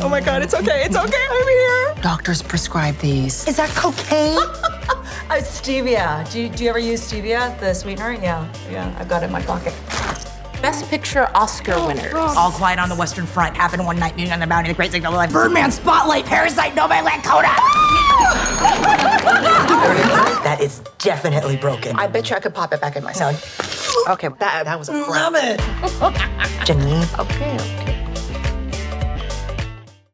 Oh my God, it's okay, I'm here. Doctors prescribe these. Is that cocaine? Stevia. Do you ever use stevia, the sweetener? Yeah, I've got it in my pocket. Best Picture Oscar winners. All Quiet on the Western Front, Half in One Night, Meeting on the Bounty, The Great Signal Life, Birdman, Spotlight, Parasite, Nomadland, Coda. That is definitely broken. I bet you I could pop it back in myself. Okay, That was a love it. Janine. Okay.